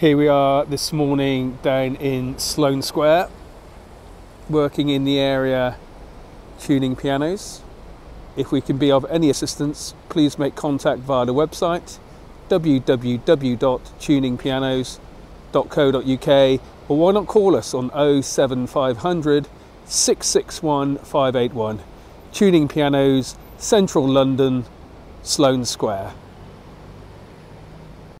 Here we are this morning down in Sloane Square, working in the area tuning pianos. If we can be of any assistance, please make contact via the website www.tuningpianos.co.uk, or why not call us on 07500 661 581. Tuning Pianos, Central London, Sloane Square.